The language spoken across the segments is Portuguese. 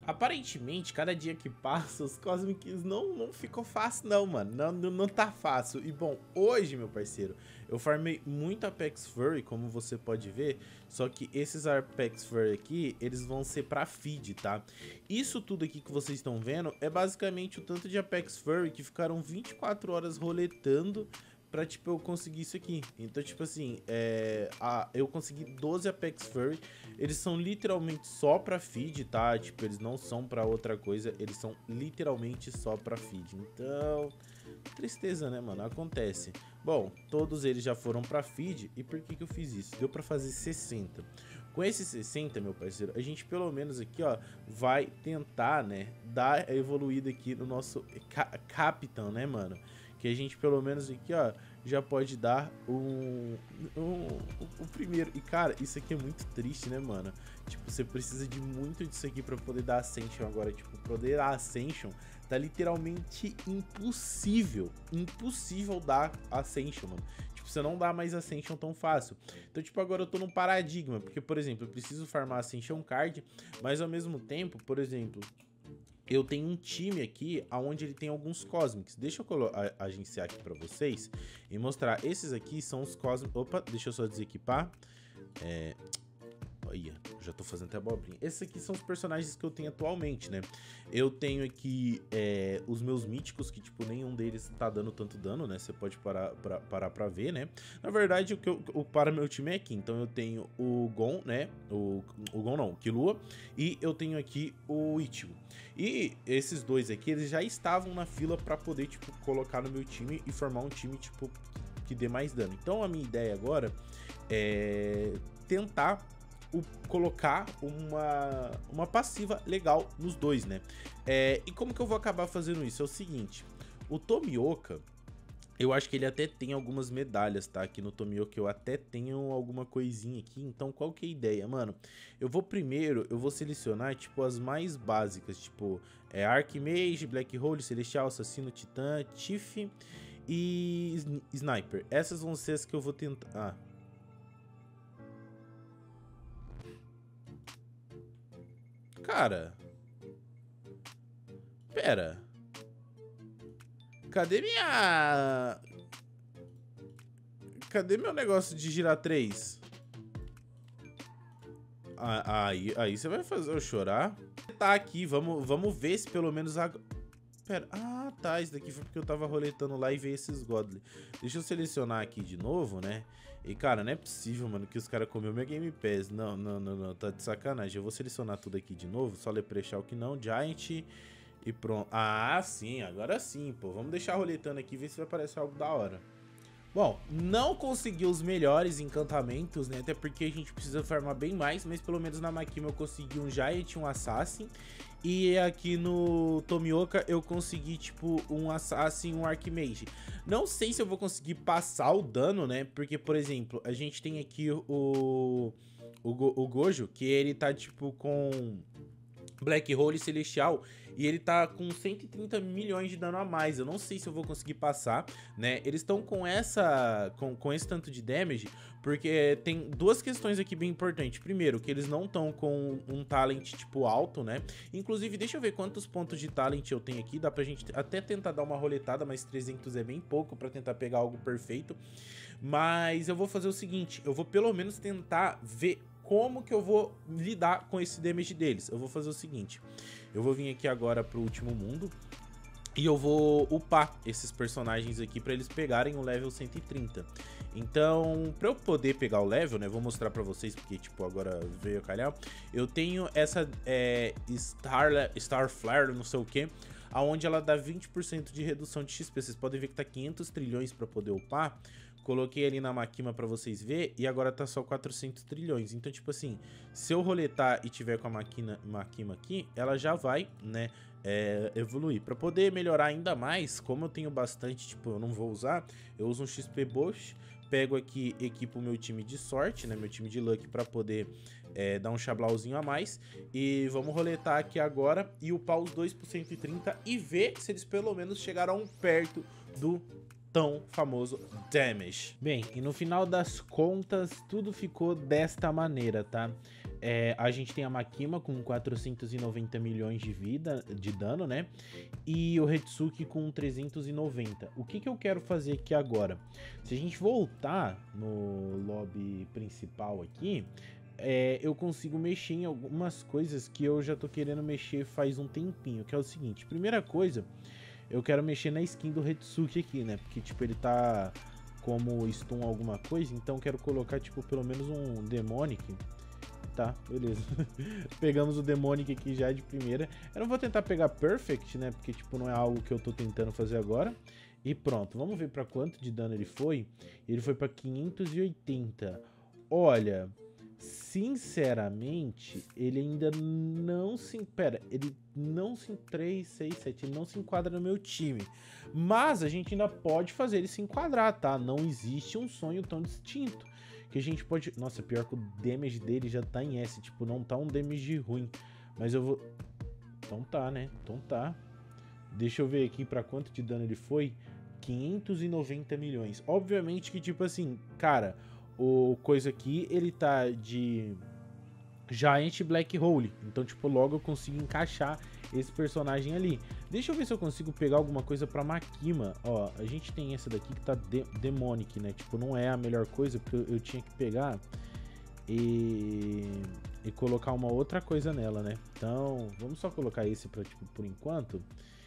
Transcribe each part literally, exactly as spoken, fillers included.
Aparentemente, cada dia que passa, os Cosmics não, não ficou fácil não, mano. Não, não, não tá fácil. E bom, hoje, meu parceiro, eu farmei muito Apex Furry, como você pode ver. Só que esses Apex Furry aqui, eles vão ser pra feed, tá? Isso tudo aqui que vocês estão vendo é basicamente o tanto de Apex Furry que ficaram vinte e quatro horas roletando pra, tipo, eu conseguir isso aqui. Então, tipo assim, é, a, eu consegui doze Apex Furry. Eles são literalmente só pra feed, tá? Tipo, eles não são pra outra coisa. Eles são literalmente só pra feed. Então, tristeza, né, mano? Acontece. Bom, todos eles já foram pra feed. E por que que eu fiz isso? Deu pra fazer sessenta. Com esses sessenta, meu parceiro, a gente pelo menos aqui, ó, vai tentar, né, dar a evoluída aqui no nosso ca Capitão, né, mano? Que a gente pelo menos aqui, ó, já pode dar um, um, o primeiro. E cara, isso aqui é muito triste, né, mano? Tipo, você precisa de muito disso aqui pra poder dar Ascension agora. Tipo, poder dar Ascension tá literalmente impossível. Impossível dar Ascension, mano. Tipo, você não dá mais Ascension tão fácil. Então, tipo, agora eu tô num paradigma. Porque, por exemplo, eu preciso farmar Ascension Card, mas ao mesmo tempo, por exemplo, eu tenho um time aqui onde ele tem alguns Cosmics. Deixa eu agenciar aqui pra vocês e mostrar. Esses aqui são os Cosmics. Opa, deixa eu só desequipar. É... Olha, já tô fazendo até abobrinha. Esses aqui são os personagens que eu tenho atualmente, né? Eu tenho aqui é, os meus míticos, que tipo, nenhum deles tá dando tanto dano, né? Você pode parar pra, parar pra ver, né? Na verdade, o que eu, o para meu time é aqui. Então eu tenho o Gon, né? O, o Gon não, o Killua. E eu tenho aqui o Ichigo. E esses dois aqui, eles já estavam na fila pra poder, tipo, colocar no meu time e formar um time, tipo, que dê mais dano. Então a minha ideia agora é tentar O, colocar uma, uma passiva legal nos dois, né? É, e como que eu vou acabar fazendo isso? É o seguinte, o Tomioka, eu acho que ele até tem algumas medalhas, tá? Aqui no Tomioka eu até tenho alguma coisinha aqui, então qual que é a ideia, mano? Eu vou primeiro, eu vou selecionar, tipo, as mais básicas, tipo, é Archmage, Black Hole, Celestial, Assassino, Titã, Tiff e Sniper. Essas vão ser as que eu vou tentar... Ah... Cara, pera, cadê minha... Cadê meu negócio de girar três? Ah, aí, aí você vai fazer eu chorar. Tá aqui, vamos, vamos ver se pelo menos... A... Pera, ah tá, isso daqui foi porque eu tava roletando lá e veio esses Godly. Deixa eu selecionar aqui de novo, né? E cara, não é possível, mano, que os caras comeu minha Game Pass. Não, não, não, não, tá de sacanagem. Eu vou selecionar tudo aqui de novo, só Leprechaun que não, Giant e pronto. Ah, sim, agora sim, pô. Vamos deixar roletando aqui e ver se vai aparecer algo da hora. Bom, não consegui os melhores encantamentos, né? Até porque a gente precisa farmar bem mais, mas pelo menos na Makima eu consegui um Giant, um Assassin. E aqui no Tomioka eu consegui, tipo, um Assassin e um Archmage. Não sei se eu vou conseguir passar o dano, né? Porque, por exemplo, a gente tem aqui o, o, o Gojo, que ele tá, tipo, com Black Hole Celestial, e ele tá com cento e trinta milhões de dano a mais. Eu não sei se eu vou conseguir passar, né? Eles estão com essa com, com esse tanto de damage, porque tem duas questões aqui bem importantes. Primeiro, que eles não estão com um talent tipo alto, né? Inclusive, deixa eu ver quantos pontos de talent eu tenho aqui. Dá pra gente até tentar dar uma roletada, mas trezentos é bem pouco pra tentar pegar algo perfeito. Mas eu vou fazer o seguinte, eu vou pelo menos tentar ver como que eu vou lidar com esse damage deles. Eu vou fazer o seguinte, eu vou vir aqui agora pro último mundo e eu vou upar esses personagens aqui para eles pegarem o level cento e trinta. Então, para eu poder pegar o level, né, vou mostrar para vocês, porque tipo, agora veio a calhar, eu tenho essa é, Star, Star Flare, não sei o que, aonde ela dá vinte por cento de redução de X P. Vocês podem ver que tá quinhentos trilhões para poder upar. Coloquei ali na Makima pra vocês verem e agora tá só quatrocentos trilhões. Então, tipo assim, se eu roletar e tiver com a Makina, Makima aqui, ela já vai, né, é, evoluir. Pra poder melhorar ainda mais, como eu tenho bastante, tipo, eu não vou usar, eu uso um X P Boost, pego aqui, equipo o meu time de sorte, né, meu time de luck pra poder é, dar um chablauzinho a mais. E vamos roletar aqui agora e upar os dois por cento e trinta e ver se eles pelo menos chegaram perto do tão famoso damage. Bem, e no final das contas, tudo ficou desta maneira, tá? É, a gente tem a Makima com quatrocentos e noventa milhões de vida, de dano, né? E o Hetsuki com trezentos e noventa. O que que eu quero fazer aqui agora? Se a gente voltar no lobby principal aqui, é, eu consigo mexer em algumas coisas que eu já tô querendo mexer faz um tempinho, que é o seguinte. Primeira coisa, eu quero mexer na skin do Hetsuki aqui, né? Porque, tipo, ele tá como stun alguma coisa, então eu quero colocar, tipo, pelo menos um Demonic. Tá, beleza. Pegamos o Demonic aqui já de primeira. Eu não vou tentar pegar Perfect, né? Porque, tipo, não é algo que eu tô tentando fazer agora. E pronto, vamos ver pra quanto de dano ele foi. Ele foi pra quinhentos e oitenta. Olha, sinceramente, ele ainda não se... Pera, ele não se... três, seis, sete, ele não se enquadra no meu time. Mas a gente ainda pode fazer ele se enquadrar, tá? Não existe um sonho tão distinto. Que a gente pode... Nossa, pior que o damage dele já tá em S. Tipo, não tá um damage ruim. Mas eu vou... Então tá, né? Então tá. Deixa eu ver aqui pra quanto de dano ele foi. quinhentos e noventa milhões. Obviamente que, tipo assim, cara... O coisa aqui, ele tá de... Giant Black Hole. Então, tipo, logo eu consigo encaixar esse personagem ali. Deixa eu ver se eu consigo pegar alguma coisa pra Makima. Ó, a gente tem essa daqui que tá de Demonic, né? Tipo, não é a melhor coisa, porque eu, eu tinha que pegar e... e colocar uma outra coisa nela, né? Então, vamos só colocar esse pra, tipo, por enquanto.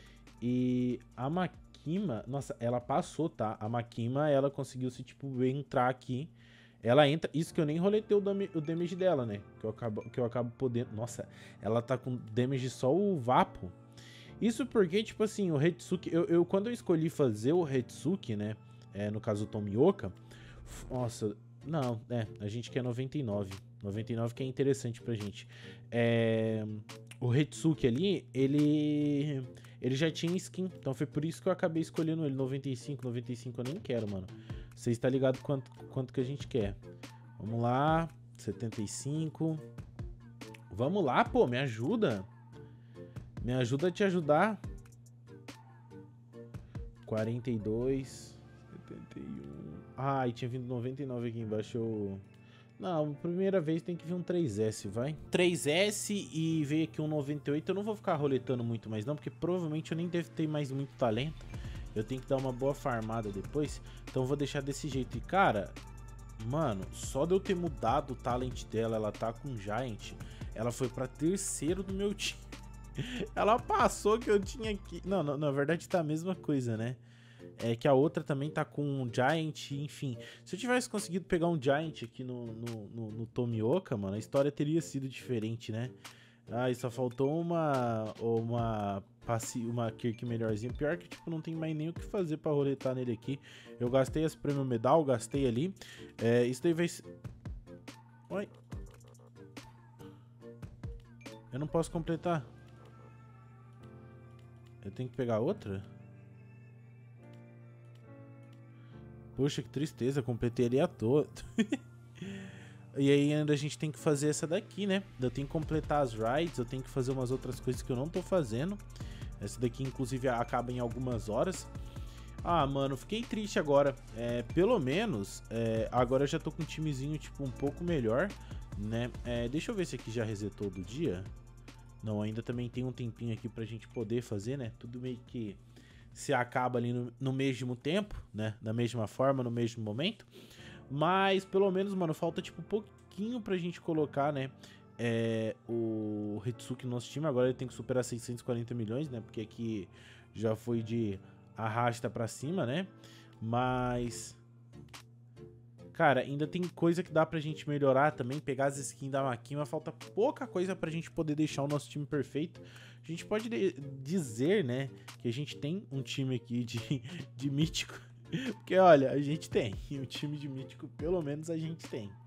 E a Makima... Nossa, ela passou, tá? A Makima, ela conseguiu se, tipo, entrar aqui. Ela entra... Isso que eu nem roletei o, dam o damage dela, né? Que eu, acabo, que eu acabo podendo... Nossa, ela tá com damage só o Vapo. Isso porque, tipo assim, o Hetsuki... Eu, eu, quando eu escolhi fazer o Hetsuki, né? É, no caso o Tomioka... Nossa... Não, é... A gente quer noventa e nove. noventa e nove que é interessante pra gente. É... O Hetsuki ali, ele... Ele já tinha skin. Então foi por isso que eu acabei escolhendo ele. noventa e cinco, noventa e cinco eu nem quero, mano. Você está ligado quanto, quanto que a gente quer. Vamos lá. setenta e cinco. Vamos lá, pô. Me ajuda. Me ajuda a te ajudar. quarenta e dois. setenta e um. Ai, tinha vindo noventa e nove aqui embaixo. Eu... Não, primeira vez tem que vir um três S, vai. três S e veio aqui um noventa e oito. Eu não vou ficar roletando muito mais não, porque provavelmente eu nem devo ter mais muito talento. Eu tenho que dar uma boa farmada depois. Então eu vou deixar desse jeito. E cara, mano, só de eu ter mudado o talent dela, ela tá com Giant, ela foi pra terceiro do meu time. Ela passou que eu tinha aqui. Não, não, na verdade tá a mesma coisa, né? É que a outra também tá com um Giant, enfim. Se eu tivesse conseguido pegar um Giant aqui no, no, no, no Tomioka, mano, a história teria sido diferente, né? Ah, e só faltou uma uma passe, uma Kirk melhorzinha. Pior que, tipo, não tem mais nem o que fazer pra roletar nele aqui. Eu gastei as Premium Medal, gastei ali. É, isso daí vai ser... Oi. Eu não posso completar. Eu tenho que pegar outra? Poxa, que tristeza, completei ele à toa. E aí ainda a gente tem que fazer essa daqui, né? Eu tenho que completar as rides, eu tenho que fazer umas outras coisas que eu não tô fazendo. Essa daqui, inclusive, acaba em algumas horas. Ah, mano, fiquei triste agora. É, pelo menos, é, agora eu já tô com um timezinho, tipo, um pouco melhor, né? É, deixa eu ver se aqui já resetou do dia. Não, ainda também tem um tempinho aqui pra gente poder fazer, né? Tudo meio que se acaba ali no, no mesmo tempo, né? Da mesma forma, no mesmo momento. Mas, pelo menos, mano, falta, tipo, um pouquinho pra gente colocar, né? É, o Hetsuki no nosso time. Agora ele tem que superar seiscentos e quarenta milhões, né? Porque aqui já foi de arrasta pra cima, né? Mas... cara, ainda tem coisa que dá pra gente melhorar também. Pegar as skins da Makima. Falta pouca coisa pra gente poder deixar o nosso time perfeito. A gente pode dizer, né? Que a gente tem um time aqui de, de mítico. Porque, olha, a gente tem. E um time de mítico, pelo menos, a gente tem.